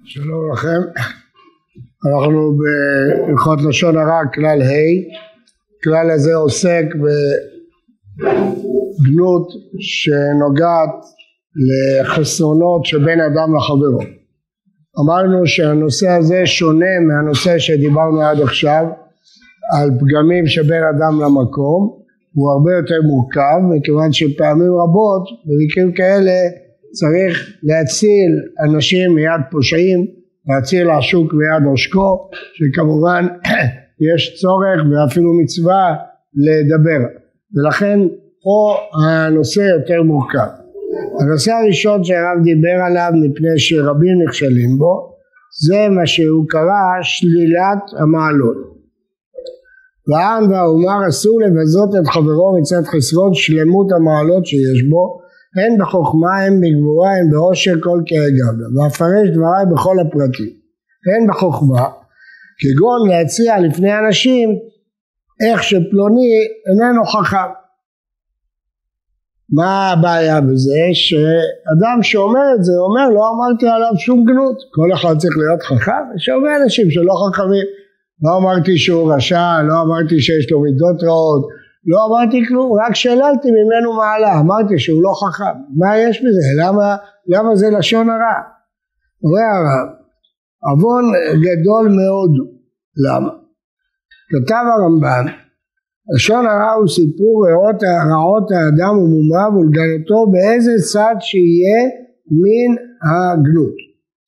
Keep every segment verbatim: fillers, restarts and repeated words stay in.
שלום לכם, אנחנו בהלכות לשון הרע כלל ה'. כלל הזה עוסק בגנות שנוגעת לחסרונות שבין אדם לחברו. אמרנו שהנושא הזה שונה מהנושא שדיברנו עד עכשיו על פגמים שבין אדם למקום, הוא הרבה יותר מורכב, מכיוון שפעמים רבות במקרים כאלה צריך להציל אנשים מיד פושעים, להציל השוק מיד עושקו, שכמובן יש צורך ואפילו מצווה לדבר, ולכן פה הנושא יותר מורכב. הנושא הראשון שהרב דיבר עליו מפני שרבים נכשלים בו, זה מה שהוא קרא שלילת המעלות. והעם והאומר אסור לבזות את חברו מצד חסרון שלמות המעלות שיש בו, הן בחוכמה, הן בגבורה, הן בעושר כל כהגב, ואפרש דבריי בכל הפרטים. הן בחוכמה, כגון להציע לפני אנשים איך שפלוני איננו חכם. מה הבעיה בזה? שאדם שאומר את זה אומר לא אמרתי עליו שום גנות, כל אחד צריך להיות חכם. יש הרבה אנשים שלא חכמים, לא אמרתי שהוא רשע, לא אמרתי שיש לו מידות רעות, לא אמרתי כלום, רק שללתי ממנו מעלה, אמרתי שהוא לא חכם. מה יש בזה? למה, למה זה לשון הרע? אומר הרב, עוון גדול מאוד. למה? כתב הרמב"ן, לשון הרע הוא סיפור רעות, רעות האדם ומומריו ולגנותו באיזה צד שיהיה מן הגנות.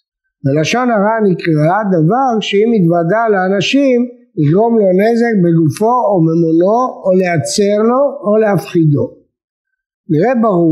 ולשון הרע נקרא דבר שאם יתוודע לאנשים יגרום לו נזק בגופו או ממונו או להצר לו או להפחידו. נראה ברור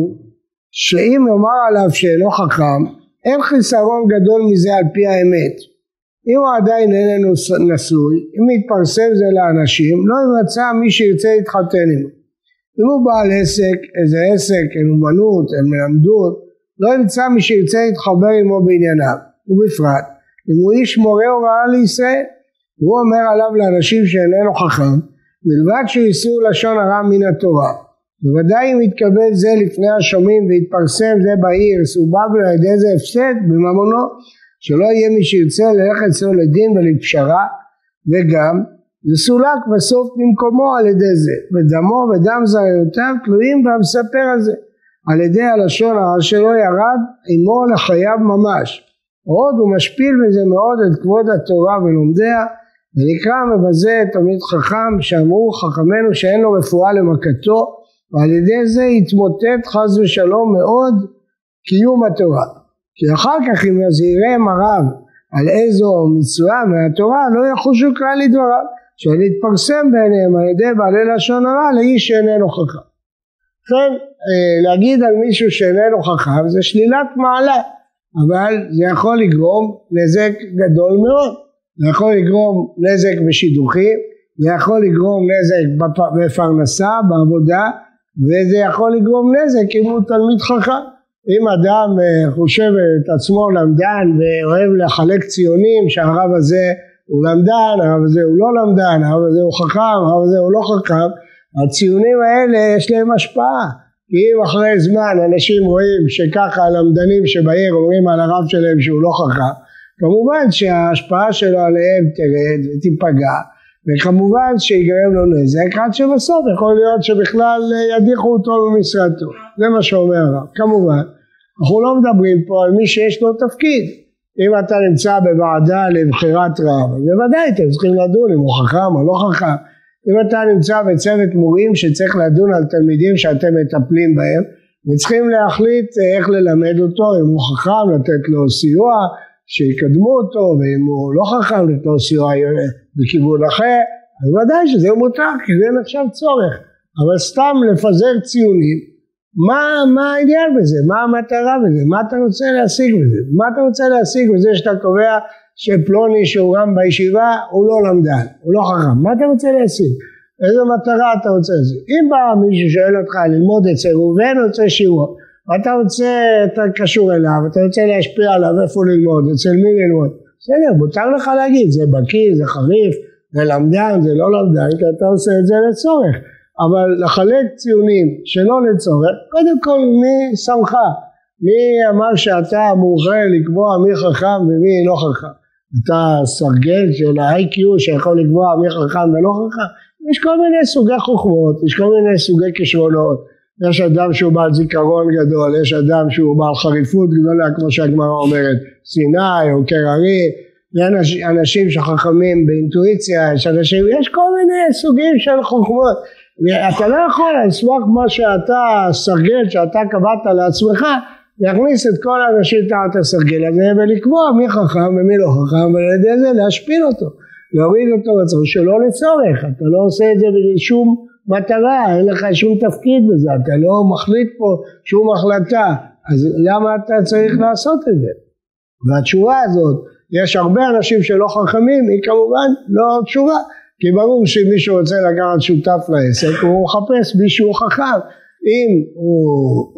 שאם יאמר עליו שאינו חכם אין חיסרון גדול מזה על פי האמת. אם הוא עדיין איננו נשוי, אם יתפרסם זה לאנשים, לא ימצא מי שירצה להתחתן עמו. אם הוא בעל עסק, איזה עסק, אין אומנות, אין מלמדות, לא ימצא מי שירצה להתחבר עמו בענייניו. ובפרט, אם הוא איש מורה הוראה לישראל, הוא אומר עליו לאנשים שאיננו חכם, מלבד שאיסור לשון הרע מן התורה. בוודאי אם יתקבל זה לפני השומעים ויתפרסם זה בעיר, סובב על ידי זה הפסד בממונו, שלא יהיה מי שירצה ללכת אצלו לדין ולפשרה, וגם זה סולק בסוף במקומו על ידי זה, ודמו ודם זרעיותיו תלויים במספר הזה, על ידי הלשון הרע שלא ירד עמו לחייו ממש. עוד הוא משפיל בזה מאוד את כבוד התורה ולומדיה, ונקרא מבזה תלמיד חכם שאמרו חכמנו שאין לו רפואה למכתו, ועל ידי זה יתמוטט חס ושלום מאוד קיום התורה. כי אחר כך אם יזהירם הרב על איזו מצווה מהתורה לא יחושו כלל לדבריו, שלהתפרסם ביניהם על ידי בעלי לשון הרע לאיש שאיננו חכם. כן, להגיד על מישהו שאיננו חכם זה שלילת מעלה, אבל זה יכול לגרום נזק גדול מאוד. זה יכול לגרום נזק בשידוכים, זה יכול לגרום נזק בפרנסה, בעבודה, וזה יכול לגרום נזק אם הוא תלמיד חכם. אם אדם חושב את עצמו למדן ואוהב לחלק ציונים שהרב הזה הוא למדן, הרב הזה הוא לא למדן, הרב הזה הוא חכם, הרב הזה הוא לא חכם, הציונים האלה יש להם השפעה. כי אם אחרי זמן אנשים רואים שככה הלמדנים שבעיר אומרים על הרב שלהם שהוא לא חכם, כמובן שההשפעה שלו עליהם תרד ותיפגע, וכמובן שיגרם לו נזק, עד שבסוף יכול להיות שבכלל ידיחו אותו במשרתו. זה מה שאומר הרב. כמובן, אנחנו לא מדברים פה על מי שיש לו תפקיד. אם אתה נמצא בוועדה לבחירת רב, בוודאי אתם צריכים לדון אם הוא חכם או לא חכם. אם אתה נמצא בצוות מורים שצריך לדון על תלמידים שאתם מטפלים בהם, וצריכים להחליט איך ללמד אותו, אם הוא חכם לתת לו סיוע, שיקדמו אותו, ואם הוא לא חכם לתת לו סיוע בכיוון אחר, אז ודאי שזה מותר, כי זה נחשב צורך. אבל סתם לפזר ציונים, מה, מה העניין בזה? מה המטרה בזה? מה אתה רוצה להשיג בזה? מה אתה רוצה להשיג בזה שאתה קובע שפלוני שהוא גם בישיבה הוא לא למדן, הוא לא חכם? מה אתה רוצה להשיג? איזו מטרה אתה רוצה להשיג? אם בא מישהו שואל אותך ללמוד אצל ראובן רוצה שיעור, ואתה רוצה, אתה קשור אליו, אתה רוצה להשפיע עליו איפה ללמוד, אצל מי ללמוד, בסדר, מותר לך להגיד, זה בקיא, זה חריף, זה למדן, זה לא למדן, כי אתה עושה את זה לצורך. אבל לחלק ציונים שלא לצורך, קודם כל מי שמך? מי אמר שאתה מורשה לקבוע מי חכם ומי לא חכם? אתה סרגל של ה-איי קיו שיכול לקבוע מי חכם ולא חכם? יש כל מיני סוגי חוכמות, יש כל מיני סוגי כישרונות. יש אדם שהוא בעל זיכרון גדול, יש אדם שהוא בעל חריפות גדולה, כמו שהגמרא אומרת, סיני או קררי, יש אנשים שחכמים באינטואיציה, יש אנשים, יש כל מיני סוגים של חוכמות. אתה לא יכול לסמוך מה שאתה סרגל, שאתה קבעת לעצמך, להכניס את כל האנשים תחת הסרגל הזה ולקבוע מי חכם ומי לא חכם, ועל ידי זה להשפיל אותו, להוריד אותו בצורה שלא לצורך. אתה לא עושה את זה בשום מטרה, אין לך שום תפקיד בזה, אתה לא מחליט פה שום החלטה, אז למה אתה צריך לעשות את זה? והתשובה הזאת, יש הרבה אנשים שלא חכמים, היא כמובן לא תשובה, כי ברור שאם מישהו רוצה לקחת שותף לעסק, הוא מחפש מישהו חכם. אם הוא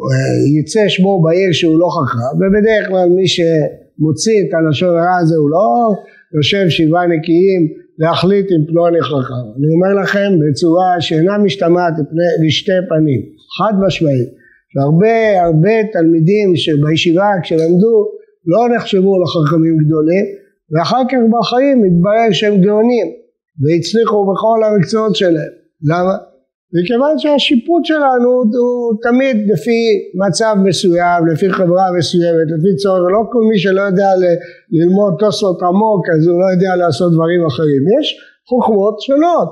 יצא שמו בעיר שהוא לא חכם, ובדרך כלל מי שמוציא את הלשון הרע הזה הוא לא יושב שבעה נקיים להחליט אם פלוני חכם. אני אומר לכם בצורה שאינה משתמעת לשתי פנים, חד משמעית, שהרבה הרבה תלמידים שבישיבה כשלמדו לא נחשבו לחכמים גדולים, ואחר כך בחיים מתברר שהם גאונים והצליחו בכל המקצועות שלהם. למה? וכיוון שהשיפוט שלנו הוא תמיד לפי מצב מסוים, לפי חברה מסוימת, לפי צורך. לא כל מי שלא יודע ללמוד תוספות עמוק אז הוא לא יודע לעשות דברים אחרים. יש חוכמות שונות,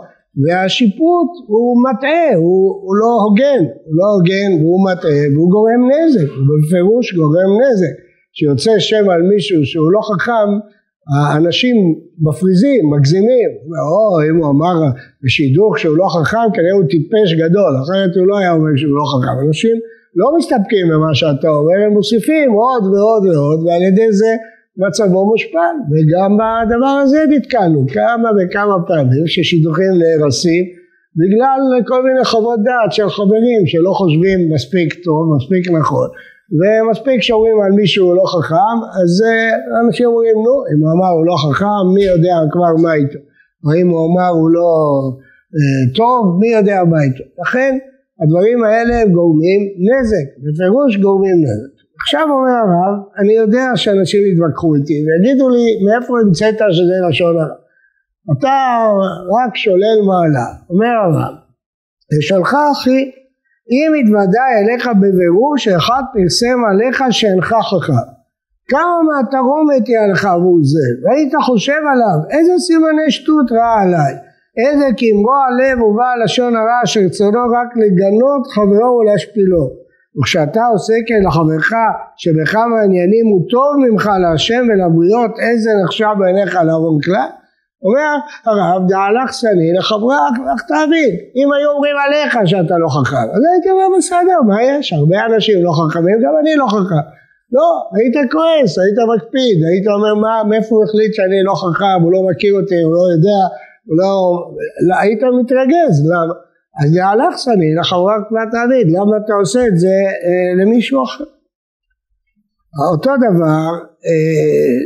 והשיפוט הוא מטעה, הוא, הוא לא הוגן, הוא לא הוגן והוא מטעה והוא גורם נזק, הוא בפירוש גורם נזק. שיוצא שם על מישהו שהוא לא חכם, האנשים מפריזים, מגזימים, או אם הוא אמר בשידוך שהוא לא חכם, כנראה הוא טיפש גדול, אחרת הוא לא היה אומר שהוא לא חכם. אנשים לא מסתפקים במה שאתה אומר, הם מוסיפים עוד ועוד ועוד, ועל ידי זה מצבו מושפל, וגם בדבר הזה נתקענו כמה וכמה פעמים ששידוכים נהרסים, בגלל כל מיני חוות דעת של חברים שלא חושבים מספיק טוב, מספיק נכון, ומספיק שאומרים על מישהו לא חכם, אז אנשים אומרים נו, אם הוא אמר הוא לא חכם, מי יודע כבר מה איתו, או אם הוא אמר הוא לא אה, טוב, מי יודע מה איתו. לכן הדברים האלה גורמים נזק, בפירוש גורמים נזק. עכשיו אומר הרב, אני יודע שאנשים יתווכחו איתי ויגידו לי מאיפה המצאת שזה לשון הרע, אתה רק שולל מעלה. אומר הרב, לשונך אחי, אם התוודע אליך בבירור שאחד פרסם עליך שאינך חכם, כמה מהתרומת היא עליך עבור זה, והיית חושב עליו איזה סימני שטות רע עליי, איזה כאמרו הלב ובא לשון הרע שרצונו רק לגנות חברו ולהשפילו, וכשאתה עושה כן לחברך שבכמה עניינים הוא טוב ממך להשם ולבריות, איזה נחשב בעיניך לארון כלל? אומר הרב, דעלך סני לחברה אך תבין, אם היו אומרים עליך שאתה לא חכם, אז הייתי אומר בסדר, מה יש? הרבה אנשים לא חכמים, גם אני לא חכם. לא, היית כועס, היית מקפיד, היית אומר מה, מאיפה הוא החליט שאני לא חכם, הוא לא מכיר אותי, הוא לא יודע, הוא לא, היית מתרגז, למה? אז דעלך סני לחברה אך תבין, למה אתה עושה את זה אה, למישהו אחר? אותו דבר, אה,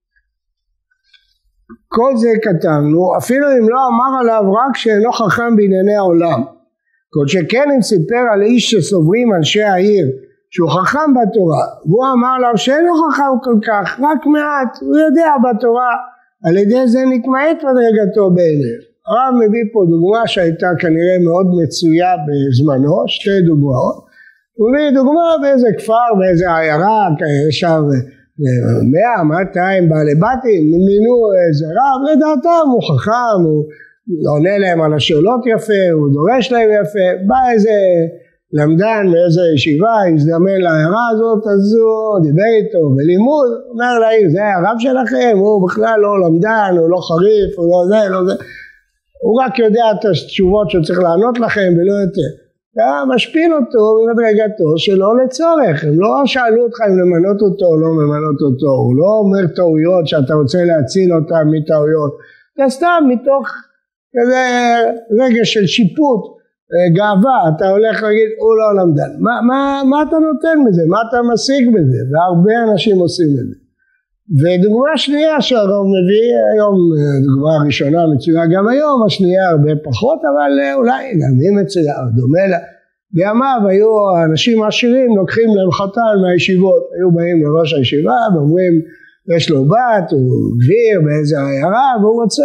כל זה כתבנו, אפילו אם לא אמר עליו רק שאינו חכם בענייני העולם. כל שכן אם סיפר על איש שסוברים אנשי העיר שהוא חכם בתורה, והוא אמר עליו שאינו חכם כל כך, רק מעט, הוא יודע בתורה, על ידי זה נתמעט מדרגתו בעיניו. הרב מביא פה דוגמה שהייתה כנראה מאוד מצויה בזמנו, שתי דוגמאות. הוא מביא דוגמה באיזה כפר, באיזה עיירה, שם מאה, מאתיים בעלי בתים, מינו איזה רב, לדעתם הוא חכם, הוא עונה להם על השאלות יפה, הוא דורש להם יפה, בא איזה למדן מאיזה ישיבה, הזדמן לעיירה הזאת, אז הוא דיבר איתו בלימוד, אומר לעיר, זה הרב שלכם, הוא בכלל לא למדן, הוא לא חריף, הוא לא זה, לא זה, הוא רק יודע את התשובות שהוא צריך לענות לכם ולא יותר. משפיל אותו במדרגתו שלא לצורך, הם לא שאלו אותך אם למנות אותו או לא למנות אותו, הוא לא אומר טעויות שאתה רוצה להציל אותם מטעויות, אתה סתם מתוך כזה רגע של שיפוט, גאווה, אתה הולך להגיד הוא לא למדן, מה, מה, מה אתה נותן בזה, מה אתה משיג בזה, והרבה אנשים עושים את זה. ודוגמה שנייה שהרב מביא היום, דוגמה ראשונה מצויה גם היום, השנייה הרבה פחות, אבל אולי גם היא מצויה, דומה לה, בימיו היו האנשים עשירים לוקחים להם חתן מהישיבות, היו באים לראש הישיבה ואומרים יש לו בת, הוא גביר באיזה עיירה והוא רוצה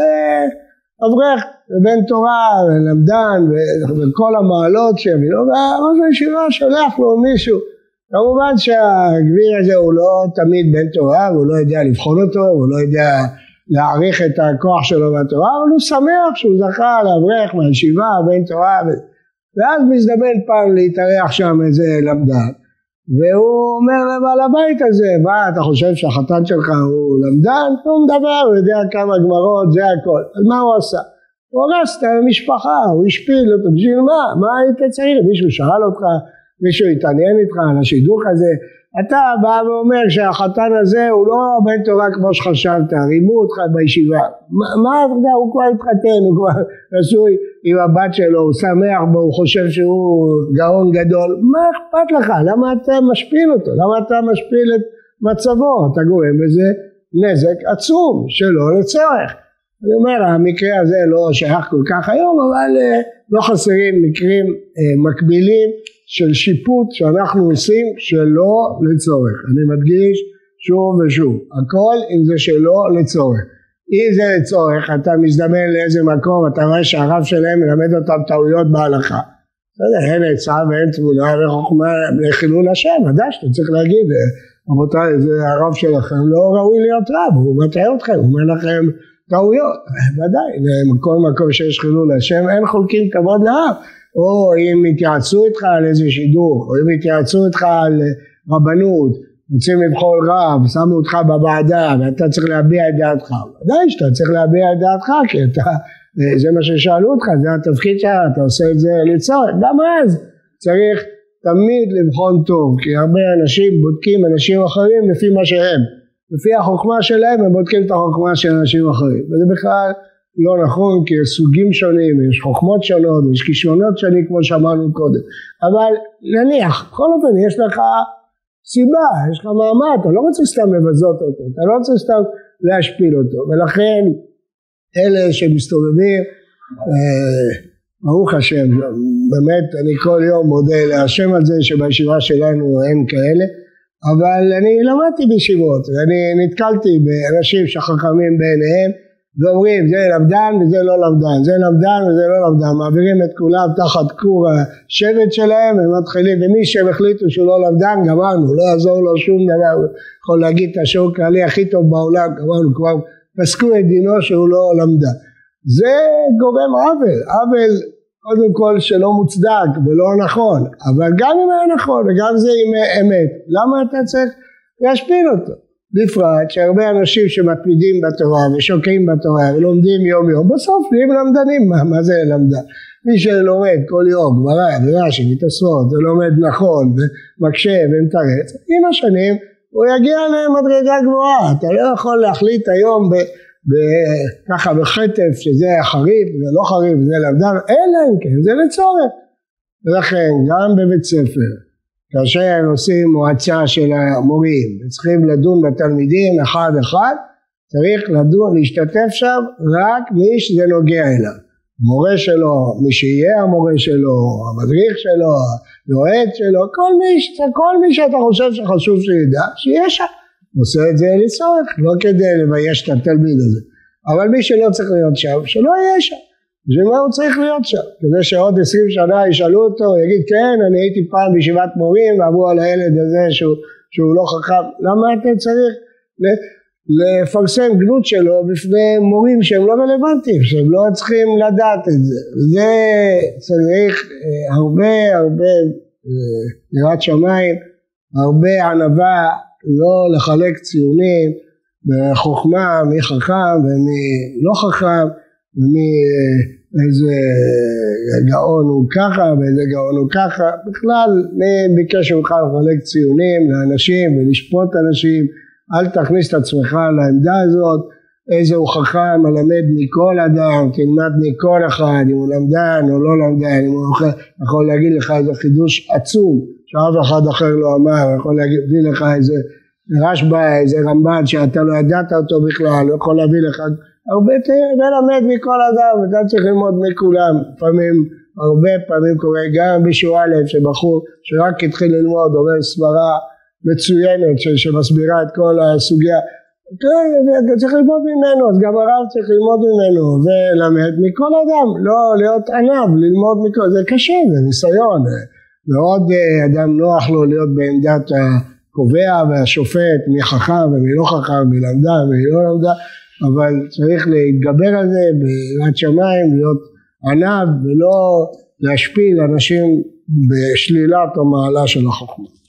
אברך בן תורה ולמדן וכל המעלות שיביא לו, וראש הישיבה שולח לו מישהו. כמובן שהגביר הזה הוא לא תמיד בן תורה, הוא לא יודע לבחון אותו, הוא לא יודע להעריך את הכוח שלו בתורה, אבל הוא שמח שהוא זכה לאברך מהישיבה בן תורה, ואז מזדמן פעם להתארח שם איזה למדן, והוא אומר לבעל הבית הזה, מה אתה חושב שהחתן שלך הוא למדן? הוא מדבר, הוא יודע כמה גמרות, זה הכל. אז מה הוא עשה? הוא הרס את המשפחה, הוא השפיל אותו, בשביל מה? מה היית צריך? מישהו שאל אותך, מישהו התעניין איתך על השידוך הזה, אתה בא ואומר שהחתן הזה הוא לא בן תורה כמו שחשבת, רימו אותך בישיבה, מה, מה אתה יודע, הוא כבר התחתן, הוא כבר נשוי עם הבת שלו, הוא שמח בו, הוא חושב שהוא גאון גדול, מה אכפת לך? למה אתה משפיל אותו? למה אתה משפיל את מצבו? אתה גורם לזה נזק עצום שלא לצורך. אני אומר, המקרה הזה לא שייך כל כך היום, אבל לא חסרים מקרים מקבילים של שיפוט שאנחנו עושים שלא לצורך. אני מדגיש שוב ושוב, הכל אם זה שלא לצורך. אם זה לצורך, אתה מזדמן לאיזה מקום, אתה רואה שהרב שלהם מלמד אותם טעויות בהלכה. אין עצה ואין תמונה וחוכמה לחילול השם, ודאי שאתה צריך להגיד, רבותיי, זה הרב שלכם לא ראוי להיות רב, הוא מטעה אתכם, הוא אומר לכם טעויות, ודאי, בכל מקום שיש חילול השם, אין חולקים כבוד לרב. או אם התייעצו איתך על איזה שידוך, או אם התייעצו איתך על רבנות, רוצים לבחור רב, שמו אותך בוועדה, ואתה צריך להביע את דעתך. ודאי שאתה צריך להביע את דעתך, כי אתה, זה מה ששאלו אותך, זה התפקיד שלך, אתה עושה את זה לצורך. גם אז צריך תמיד לבחון טוב, כי הרבה אנשים בודקים אנשים אחרים לפי מה שהם. לפי החוכמה שלהם הם בודקים את החוכמה של אנשים אחרים. וזה בכלל לא נכון, כי יש סוגים שונים, יש חוכמות שונות, יש כישרונות שונים כמו שאמרנו קודם. אבל נניח, בכל אופן יש לך סיבה, יש לך מעמד, אתה לא רוצה סתם לבזות אותו, אתה לא רוצה סתם להשפיל אותו. ולכן אלה שמסתובבים, אה, ברוך השם, באמת אני כל יום מודה להשם על זה שבישיבה שלנו אין כאלה, אבל אני למדתי בישיבות, ואני נתקלתי באנשים שחכמים בעיניהם, ואומרים זה למדן וזה לא למדן, זה למדן וזה לא למדן, מעבירים את כולם תחת כור השבט שלהם, הם מתחילים, ומי שהם החליטו שהוא לא למדן, גמרנו, לא יעזור לו שום דבר, הוא יכול להגיד את השיעור הכללי הכי טוב בעולם, גמרנו, כבר פסקו את דינו שהוא לא למדן. זה גורם עוול, עוול קודם כל שלא מוצדק ולא נכון, אבל גם אם היה נכון וגם זה עם אמת, למה אתה צריך להשפיל אותו? בפרט שהרבה אנשים שמתמידים בתורה ושוקעים בתורה ולומדים יום יום, בסוף נהיים למדנים. מה, מה זה למדן? מי שלומד כל יום גמרא ורש"י ותוספות ולומד נכון ומקשה ומתרץ, עם השנים הוא יגיע למדרגה גבוהה. אתה לא יכול להחליט היום ב, ב, ככה בחטף שזה חריף וזה לא חריף וזה למדן, אלא אם כן זה לצורך. ולכן גם בבית ספר כאשר הם עושים מועצה של המורים וצריכים לדון בתלמידים אחד אחד, צריך לדון, להשתתף שם רק מי שזה נוגע אליו, מורה שלו, מי שיהיה המורה שלו, המדריך שלו, היועץ שלו, כל מי, כל מי שאתה חושב שחשוב שידע, שיהיה שם. עושה את זה לצורך, לא כדי לבייש את התלמיד הזה, אבל מי שלא צריך להיות שם, שלא יהיה שם. ומה הוא צריך להיות שם? כדי שעוד עשרים שנה ישאלו אותו, הוא יגיד כן, אני הייתי פעם בישיבת מורים ואמרו על הילד הזה שהוא, שהוא לא חכם. למה אתה צריך לפרסם גנות שלו בפני מורים שהם לא רלוונטיים, שהם לא צריכים לדעת את זה? זה צריך הרבה הרבה יראת שמיים, הרבה ענווה, לא לחלק ציונים בחוכמה מי חכם ומי לא חכם, ומי איזה גאון הוא ככה ואיזה גאון הוא ככה. בכלל אני ביקש ממך לחלק ציונים לאנשים ולשפוט אנשים, אל תכניס את עצמך לעמדה הזאת. איזה הוא חכם מלמד מכל אדם, תלמד מכל אחד, אם הוא למדן או לא למדן, אם הוא יכול להגיד לך איזה חידוש עצום שאף אחד אחר לא אמר, יכול להביא לך איזה רשב"א, איזה רמב"ן שאתה לא ידעת אותו בכלל, הוא יכול להביא לך הרבה יותר, ולמד מכל אדם, אתה צריך ללמוד מכולם. לפעמים הרבה פעמים קורה גם בשיעור א' שבחור שרק התחיל ללמוד אומר סברה מצוינת שמסבירה את כל הסוגיה, אתה צריך ללמוד ממנו, אז גם הרב צריך ללמוד ממנו ולמד מכל אדם, לא להיות ענב, ללמוד מכל, זה קשה, זה ניסיון, מאוד אדם נוח לו להיות בעמדת הקובע והשופט, מי חכם ומי לא חכם, מי למדה ומי לא למדה, אבל צריך להתגבר על זה ביראת שמיים, להיות ענב ולא להשפיל אנשים בשלילת המעלה של החוכמה.